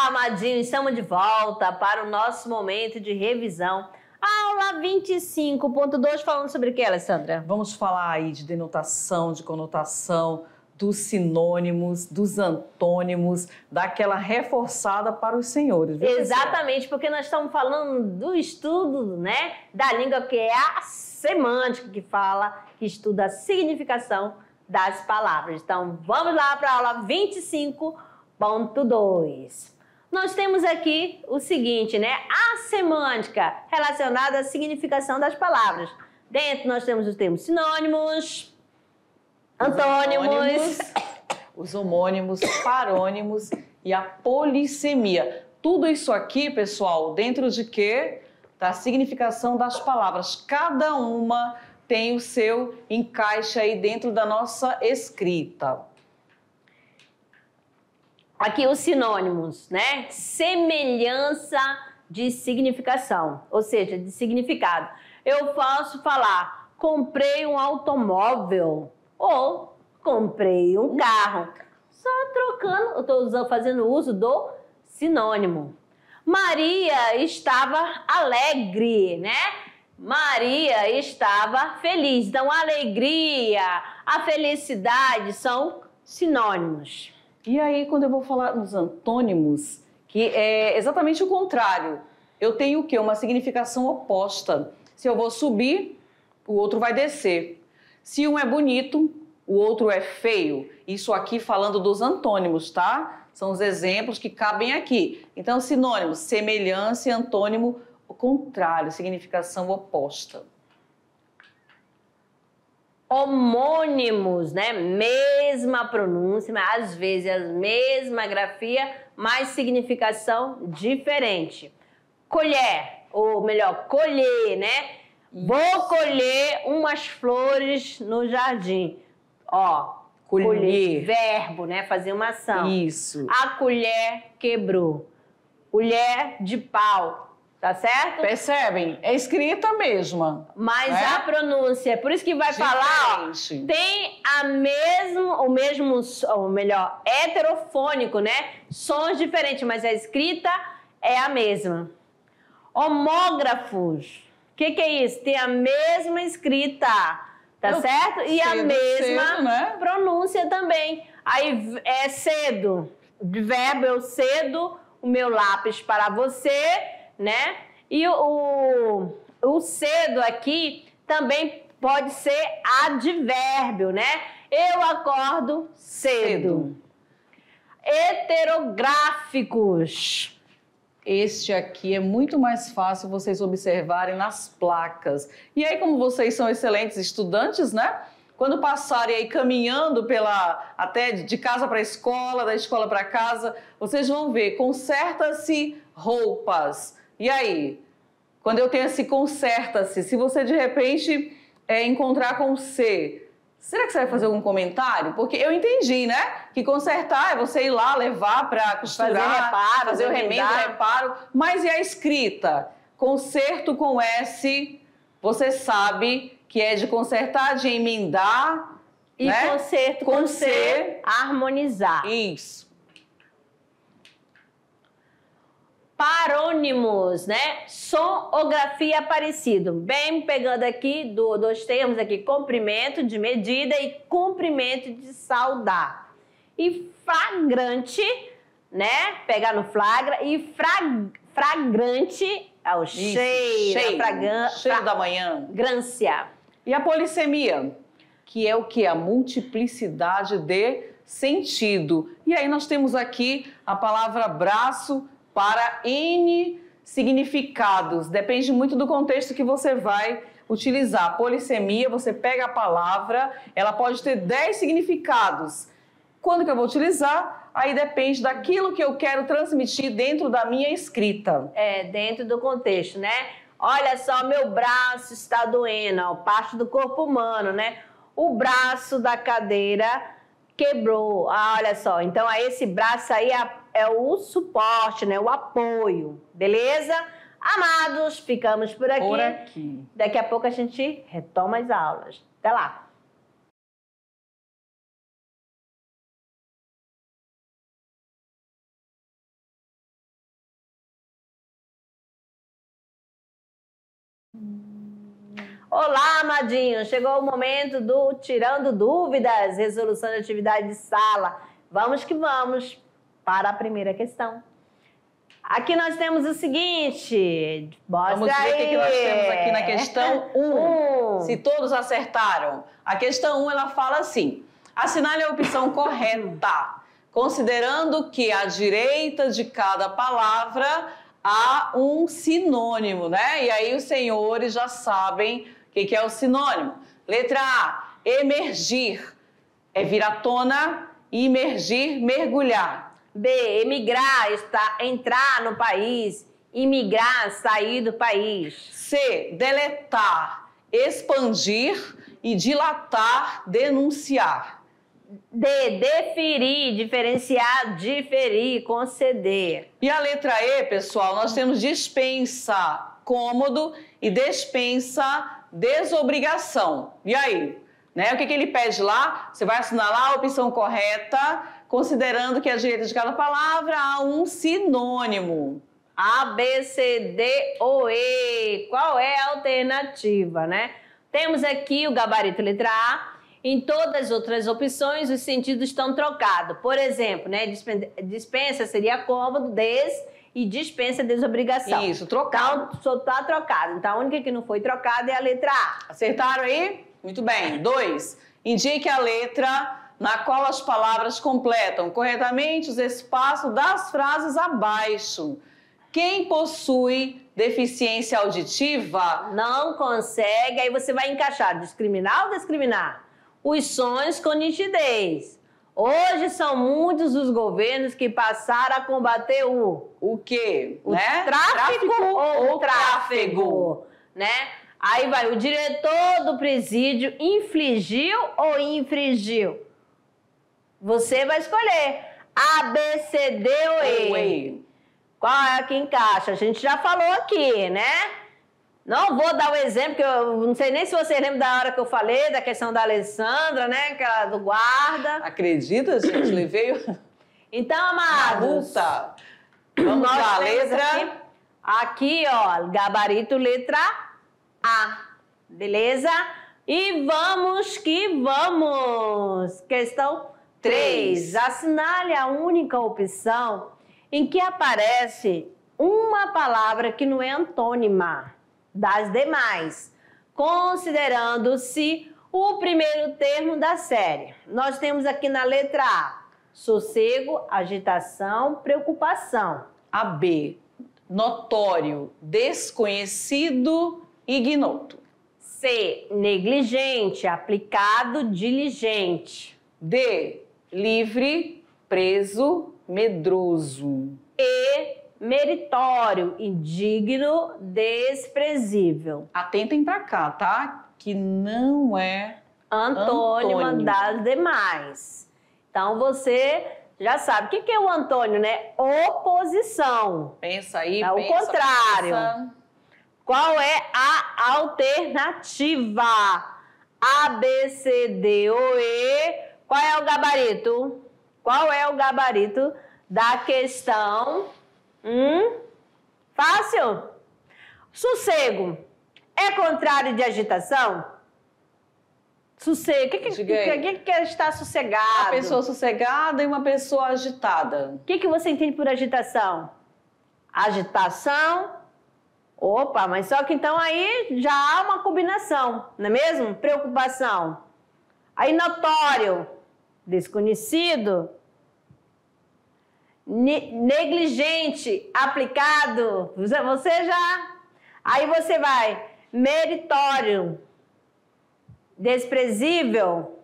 Olá, amadinhos, estamos de volta para o nosso momento de revisão. Aula 25.2, falando sobre o que, Alessandra? Vamos falar aí de denotação, de conotação, dos sinônimos, dos antônimos, daquela reforçada para os senhores. Viu, exatamente, porque nós estamos falando do estudo, né, da língua, que é a semântica, que estuda a significação das palavras. Então, vamos lá para a aula 25.2. Nós temos aqui o seguinte, né? A semântica relacionada à significação das palavras. Dentro nós temos os termos sinônimos, antônimos, os homônimos, parônimos e a polissemia. Tudo isso aqui, pessoal, dentro de quê? Da significação das palavras. Cada uma tem o seu encaixe aí dentro da nossa escrita. Aqui os sinônimos, né? Semelhança de significação, ou seja, de significado. Eu posso falar, comprei um automóvel ou comprei um carro. Só trocando, eu estou fazendo uso do sinônimo. Maria estava alegre, né? Maria estava feliz. Então, a alegria, a felicidade são sinônimos. E aí, quando eu vou falar nos antônimos, que é exatamente o contrário, eu tenho o quê? Uma significação oposta. Se eu vou subir, o outro vai descer. Se um é bonito, o outro é feio. Isso aqui falando dos antônimos, tá? São os exemplos que cabem aqui. Então, sinônimos, semelhança e antônimo, o contrário, significação oposta. Homônimos, né? Mesma pronúncia, mas às vezes a mesma grafia, mas significação diferente. Colher, ou melhor, colher, né? Vou colher umas flores no jardim. Ó, colher, verbo, né? Fazer uma ação. Isso. A colher quebrou. Colher de pau. Tá certo? Percebem? É escrita mesma. Mas a pronúncia, por isso que vai falar, ó, tem ou melhor, heterofônico, né? Sons diferentes, mas a escrita é a mesma. Homógrafos. O que é isso? Tem a mesma escrita, tá certo? E a mesma pronúncia também. Aí é cedo. De verbo, eu cedo o meu lápis para você, né? E o cedo aqui também pode ser advérbio, né? Eu acordo cedo. Heterográficos. Este aqui é muito mais fácil vocês observarem nas placas. E aí, como vocês são excelentes estudantes, né? Quando passarem aí caminhando até de casa para a escola, da escola para casa, vocês vão ver, conserta-se roupas. E aí, quando eu tenho esse conserta-se, se você de repente encontrar com C, será que você vai fazer algum comentário? Porque eu entendi, né? Que consertar é você ir lá, levar para costurar, fazer o remendo, reparo. Mas e a escrita? Conserto com S, você sabe que é de consertar, de emendar. E né? Conserto com C, harmonizar. Isso. Parônimos, né? Som ou grafia parecido. Bem pegando aqui dos termos aqui, comprimento de medida e comprimento de saudar. E flagrante, né? Pegar no flagra. E fragrante é o cheiro da manhã. Grância. E a polissemia, que é o que? A multiplicidade de sentido. E aí nós temos aqui a palavra braço para N significados. Depende muito do contexto que você vai utilizar. Polissemia, você pega a palavra, ela pode ter 10 significados. Quando que eu vou utilizar? Aí depende daquilo que eu quero transmitir dentro da minha escrita. É, dentro do contexto, né? Olha só, meu braço está doendo, ó, parte do corpo humano, né? O braço da cadeira quebrou. Ah, olha só, então esse braço aí é o suporte, né? O apoio, beleza? Amados, ficamos por aqui. Daqui a pouco a gente retoma as aulas. Até lá! Olá, amadinhos! Chegou o momento do Tirando Dúvidas, resolução de atividade de sala. Vamos que vamos para a primeira questão. Aqui nós temos o seguinte, vamos ver o que nós temos aqui na questão 1. Se todos acertaram. A questão 1, ela fala assim, assinale a opção correta, considerando que à direita de cada palavra há um sinônimo, né? E aí os senhores já sabem o que é o sinônimo. Letra A, emergir, é vir à tona, imergir, mergulhar. B, emigrar, entrar no país, imigrar, sair do país. C, deletar, expandir e dilatar, denunciar. D, deferir, diferenciar, diferir, conceder. E a letra E, pessoal, nós temos dispensa, cômodo e dispensa, desobrigação. E aí? Né? O que ele pede lá? Você vai assinalar a opção correta, considerando que à direita de cada palavra há um sinônimo. A, B, C, D ou E. Qual é a alternativa, né? Temos aqui o gabarito letra A. Em todas as outras opções, os sentidos estão trocados. Por exemplo, né? Dispensa seria cômodo, e dispensa desobrigação. Isso, trocado. Então, só está trocado. Então, a única que não foi trocada é a letra A. Acertaram aí? Muito bem. 2. Indique a letra na qual as palavras completam corretamente os espaços das frases abaixo. Quem possui deficiência auditiva não consegue, aí você vai encaixar discriminar ou discriminar? Os sons com nitidez. Hoje são muitos os governos que passaram a combater o quê? O né? tráfico ou tráfego, né? Aí vai, o diretor do presídio infligiu ou infringiu? Você vai escolher A, B, C, D ou E. Qual é a que encaixa? A gente já falou aqui, né? Não vou dar o exemplo, que eu não sei nem se vocês lembram da hora que eu falei, da questão da Alessandra, né? Aquela do guarda. Acredita, gente? Levei Então, amados, vamos lá, letra... Aqui, ó, gabarito letra A, beleza? E vamos que vamos! Questão 3. Assinale a única opção em que aparece uma palavra que não é antônima das demais, considerando-se o primeiro termo da série. Nós temos aqui na letra A, sossego, agitação, preocupação. A B, notório, desconhecido, ignoto. C, negligente, aplicado, diligente. D, livre, preso, medroso. E, meritório, indigno, desprezível. Atentem pra cá, tá? Que não é antônima das demais. Então, você já sabe. O que é o antônimo, né? Oposição. Pensa aí, é o contrário. Pensa. Qual é a alternativa? A, B, C, D ou E. Qual é o gabarito? Qual é o gabarito da questão? Fácil? Sossego é contrário de agitação? Sossego. O que é estar sossegado? Uma pessoa sossegada e uma pessoa agitada. O que você entende por agitação? Agitação. Opa, mas só que então aí já há uma combinação, não é mesmo? Preocupação. Aí notório, desconhecido. Negligente, aplicado, você já... Aí você vai, meritório, desprezível,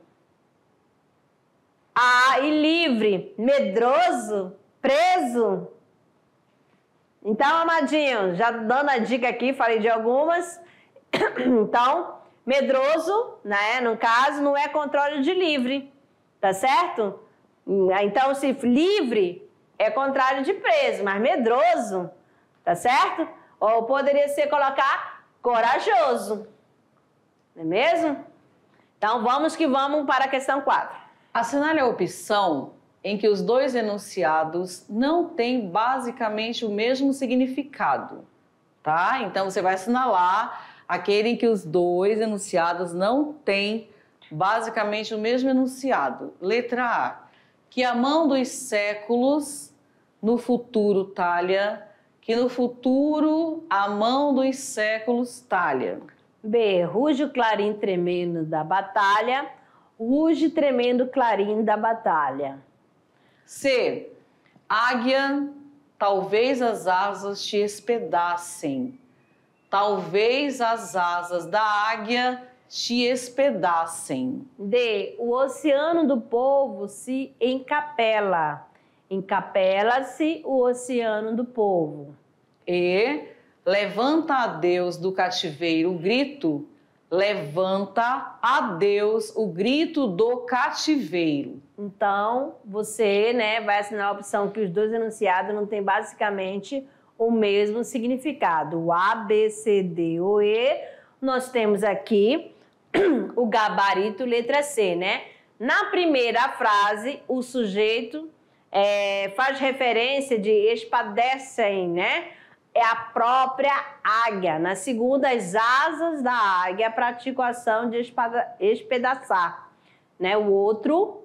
e livre, medroso, preso. Então, amadinho, já dando a dica aqui, falei de algumas. Então, medroso, né, no caso, não é contrário de livre, tá certo? Então, se livre é contrário de preso, mas medroso, tá certo? Ou poderia ser colocar corajoso, não é mesmo? Então, vamos que vamos para a questão 4. Assinale a opção em que os dois enunciados não têm basicamente o mesmo significado, tá? Então, você vai assinalar aquele em que os dois enunciados não têm basicamente o mesmo enunciado. Letra A, que a mão dos séculos no futuro talha, que no futuro a mão dos séculos talha. B, ruge o clarim tremendo da batalha, ruge tremendo clarim da batalha. C, águia, talvez as asas te espedacem. Talvez as asas da águia te espedacem. D, o oceano do povo se encapela. Encapela-se o oceano do povo. E, levanta a Deus do cativeiro o grito, levanta a Deus o grito do cativeiro. Então, você, né, vai assinar a opção que os dois enunciados não têm basicamente o mesmo significado. O A, B, C, D ou E, nós temos aqui o gabarito letra C, né? Na primeira frase, o sujeito faz referência de espadecem, né? É a própria águia. Na segunda, as asas da águia praticam a ação de espedaçar, né? O outro,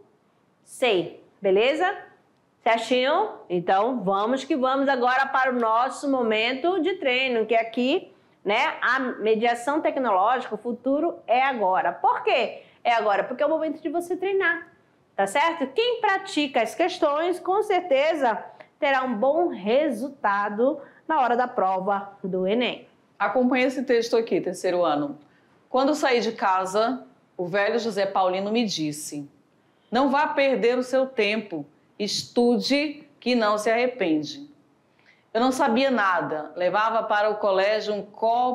C, beleza? Certinho? Então, vamos que vamos agora para o nosso momento de treino, que aqui, né, a mediação tecnológica, o futuro é agora. Por quê? É agora porque é o momento de você treinar, tá certo? Quem pratica as questões, com certeza, terá um bom resultado na hora da prova do Enem. Acompanhe esse texto aqui, terceiro ano. Quando saí de casa, o velho José Paulino me disse: não vá perder o seu tempo, estude que não se arrepende. Eu não sabia nada, levava para o colégio um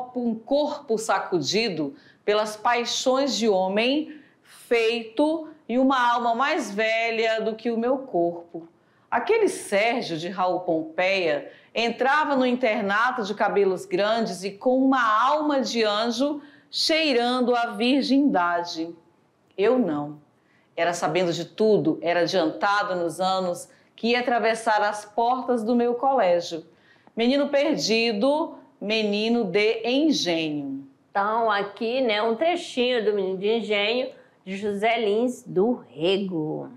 corpo sacudido pelas paixões de homem feito e uma alma mais velha do que o meu corpo. Aquele Sérgio de Raul Pompeia entrava no internato de cabelos grandes e com uma alma de anjo cheirando a virgindade. Eu não. Era sabendo de tudo, era adiantado nos anos que ia atravessar as portas do meu colégio. Menino perdido, menino de engenho. Então, aqui, né, um trechinho do Menino de Engenho, de José Lins do Rego.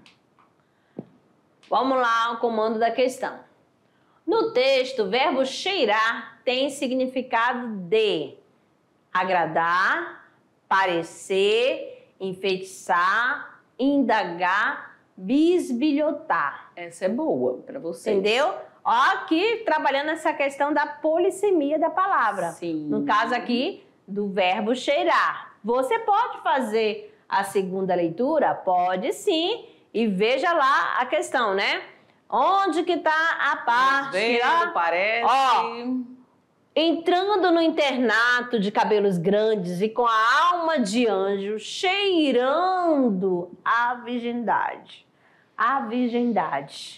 Vamos lá ao comando da questão. No texto, o verbo cheirar tem significado de agradar, parecer, enfeitiçar, indagar, bisbilhotar. Essa é boa para vocês. Entendeu? Ó, aqui trabalhando essa questão da polissemia da palavra. Sim. No caso aqui, do verbo cheirar. Você pode fazer a segunda leitura? Pode sim. E veja lá a questão, né? Onde que tá a parte? Vendo, parece. Ó, entrando no internato de cabelos grandes e com a alma de anjo, cheirando a virgindade. A virgindade.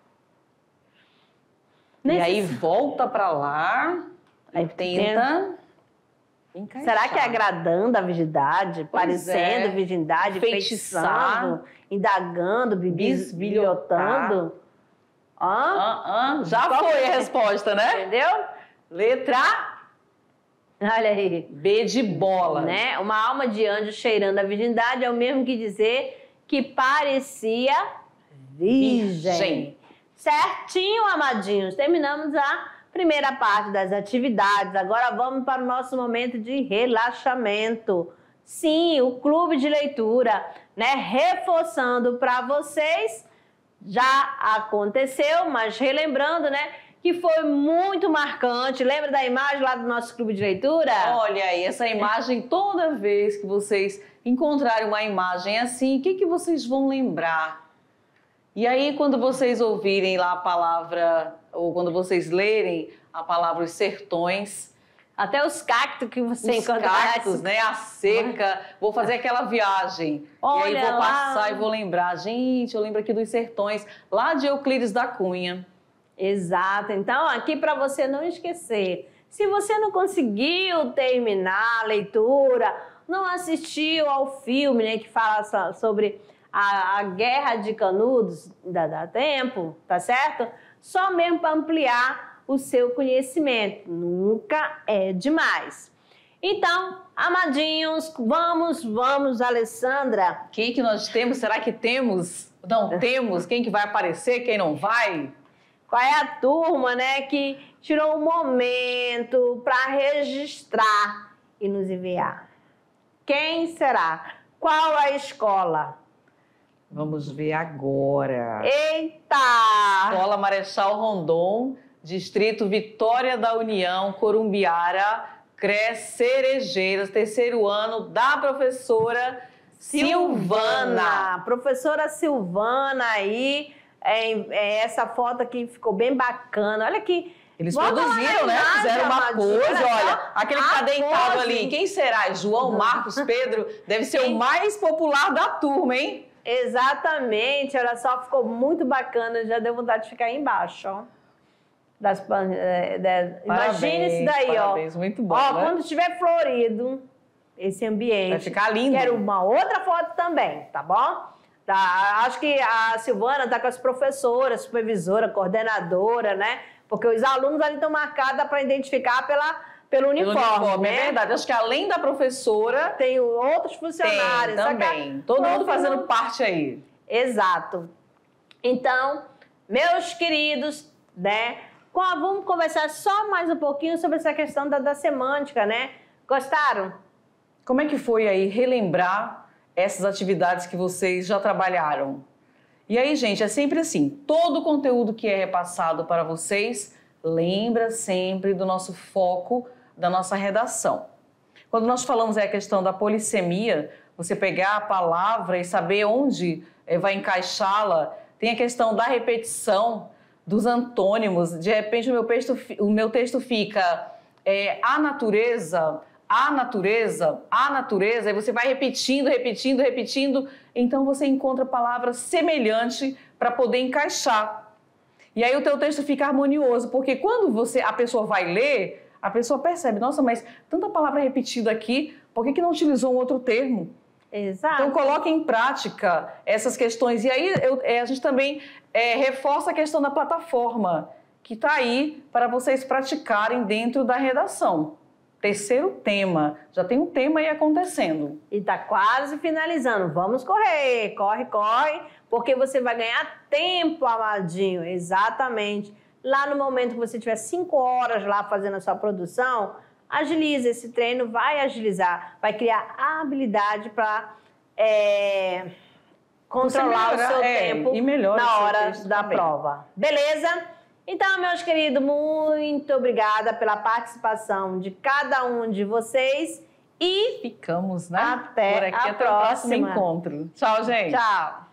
E aí volta para lá e tenta encaixar. Será que é agradando a virgindade, parecendo virgindade, feitiçando, indagando, bisbilhotando? Já foi a resposta, né? Entendeu? Letra Olha aí. B de bola. Né? Uma alma de anjo cheirando a virgindade é o mesmo que dizer que parecia virgem. Certinho, amadinhos. Terminamos a primeira parte das atividades. Agora vamos para o nosso momento de relaxamento. Sim, o clube de leitura, né? Reforçando para vocês, já aconteceu, mas relembrando, né? Que foi muito marcante. Lembra da imagem lá do nosso clube de leitura? Olha aí, essa imagem, toda vez que vocês encontrarem uma imagem assim, o que vocês vão lembrar? E aí, quando vocês ouvirem lá a palavra, ou quando vocês lerem a palavra os sertões, até os cactos que você encontra. Os cactos, né? A seca. Vou fazer aquela viagem. Olha, e aí vou passar lá... e vou lembrar. Gente, eu lembro aqui dos sertões, lá de Euclides da Cunha. Exato. Então, aqui para você não esquecer, se você não conseguiu terminar a leitura, não assistiu ao filme, né, que fala sobre a Guerra de Canudos, ainda dá tempo, tá certo? Só mesmo para ampliar o seu conhecimento. Nunca é demais. Então, amadinhos, vamos, Alessandra. Quem que nós temos? Será que temos? Não temos? Quem que vai aparecer? Quem não vai? Qual é a turma, né, que tirou um momento para registrar e nos enviar? Quem será? Qual a escola? Vamos ver agora. Eita! Escola Marechal Rondon, Distrito Vitória da União, Corumbiara, CRES Cerejeiras, 3º ano, da professora Silvana. Professora Silvana aí, essa foto aqui ficou bem bacana. Olha aqui. Eles produziram, né? Fizeram uma pose, olha, aquele que tá deitado ali. Quem será? João, Marcos, Pedro? Deve ser o mais popular da turma, hein? Exatamente, olha só, ficou muito bacana. Já deu vontade de ficar aí embaixo, ó. Imagina isso daí, parabéns, muito bom, ó, né? quando estiver florido esse ambiente. Vai ficar lindo. Quero uma outra foto também, tá bom? Tá, acho que a Silvana tá com as professoras, supervisora, coordenadora, né? Porque os alunos ali estão marcados para identificar pelo uniforme, né? É verdade. Acho que além da professora... Tem outros funcionários. Tem, também. Todo mundo fazendo parte aí. Exato. Então, meus queridos, né? Vamos conversar só mais um pouquinho sobre essa questão da semântica, né? Gostaram? Como é que foi aí relembrar essas atividades que vocês já trabalharam? E aí, gente, é sempre assim, todo o conteúdo que é repassado para vocês, lembra sempre do nosso foco, da nossa redação. Quando nós falamos a questão da polissemia, você pegar a palavra e saber onde vai encaixá-la, tem a questão da repetição, dos antônimos. De repente, o meu texto fica a natureza, e você vai repetindo, então você encontra palavras semelhantes para poder encaixar. E aí o teu texto fica harmonioso, porque quando a pessoa vai ler, a pessoa percebe, nossa, mas tanta palavra repetida aqui, por que não utilizou um outro termo? Exato. Então coloque em prática essas questões. E aí a gente também reforça a questão da plataforma, que está aí para vocês praticarem dentro da redação. 3º tema, já tem um tema aí acontecendo. E está quase finalizando. Vamos correr, corre, porque você vai ganhar tempo, amadinho, exatamente. Lá no momento que você tiver 5 horas lá fazendo a sua produção, agiliza esse treino, vai agilizar, vai criar habilidade para controlar o seu tempo na hora da prova. Beleza? Então, meus queridos, muito obrigada pela participação de cada um de vocês e ficamos, né? Até o próximo encontro. Tchau, gente. Tchau.